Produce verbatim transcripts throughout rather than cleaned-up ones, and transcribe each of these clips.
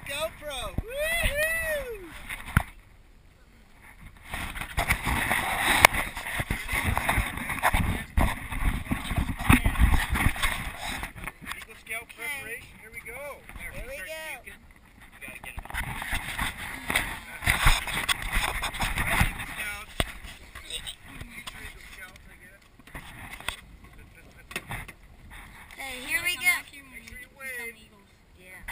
GoPro. Woohoo! Eagle Scout preparation. Here we go. There, Here we go. You gotta get it on. Hey, here we go. Make sure you wave. Yeah.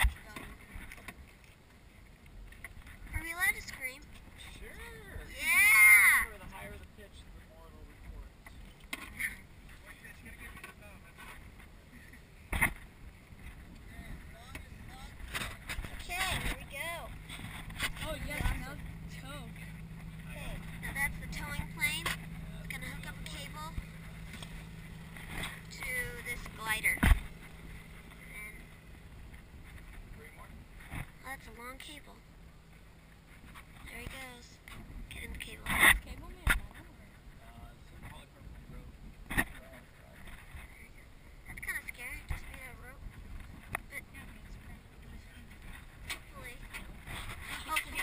Are we allowed to scream? Sure. Yeah. The higher the pitch, the more it'll record. Okay, here we go. Oh yes, no tow. Okay, now that's the towing plane. It's gonna hook up a cable to this glider. And oh, that's a long cable. There he goes. Get in the cable. Cable man. That's kind of scary. Just be a rope. But hopefully, hopefully.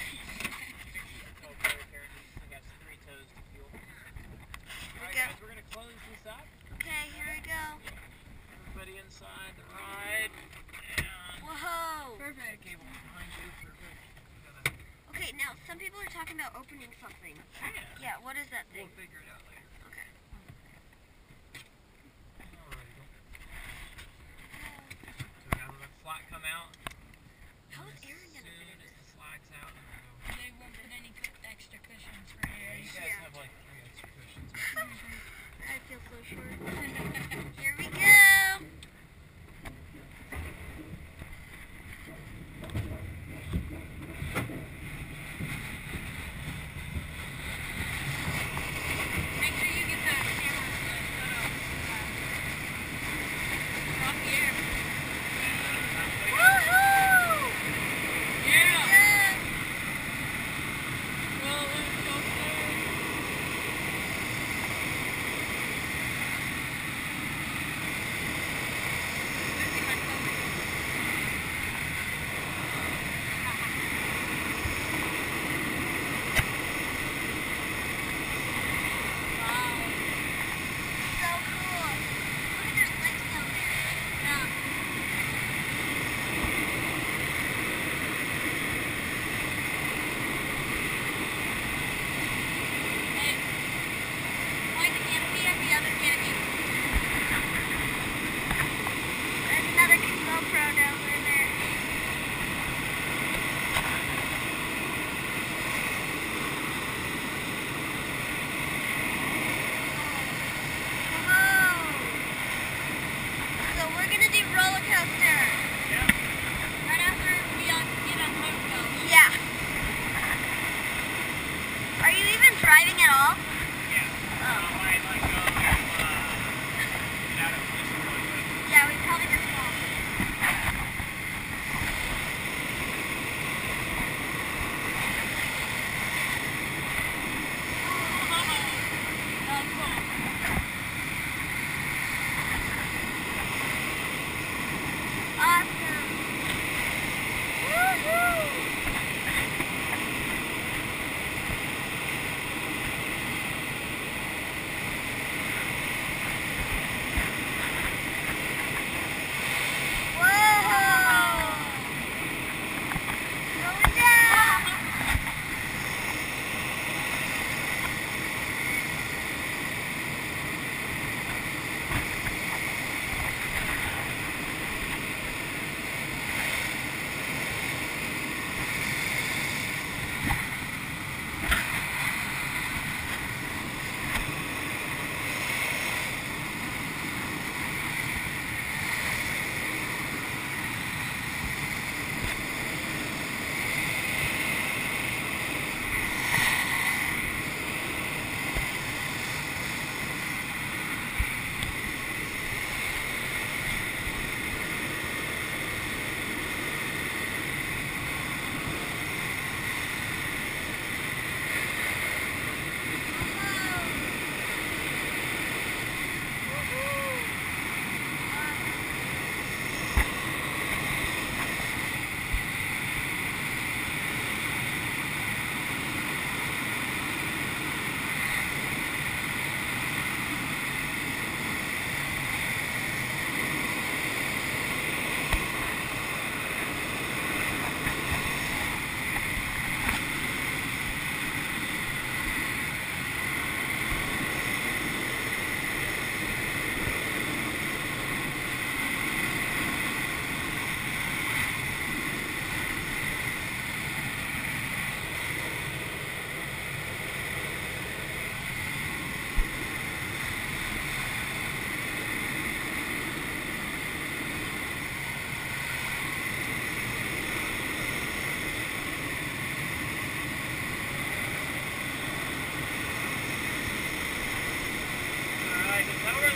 Alright guys, we're gonna close this up. Okay, here we go. Everybody inside the ride. And Whoa. Perfect. cable behind you. Perfect. Okay, now some people are talking about opening something. Yeah. Yeah, what is that We'll thing? figure it out later. Okay. Alright. So now let the slack come out. How is As Aaron gonna soon fit in as this? the slack's out, then we'll go. They won't put any cu- extra cushions for Yeah, you air. guys Yeah. have like three extra cushions. I feel so short. Here we go. Make sure you get the camera set up. Off the air. Woohoo! Yeah. Yeah. Well, let's go forward. Let's see my phone. Wow. So cool. Look at there's lights down there. Yeah. Hey, point the canopy at the other canopy. There's another GoPro down there. Whoa. So we're gonna do roller coaster. Yeah. Right after we on, get on Moto. Yeah. Are you even driving at all? Yeah. Oh. I might like go uh, get out of position really quick. Yeah, we probably just won't. That's cool. Awesome. Woohoo!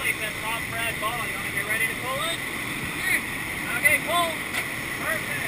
twenty says soft red ball. You want to get ready to pull it? Sure. Okay, pull. Perfect.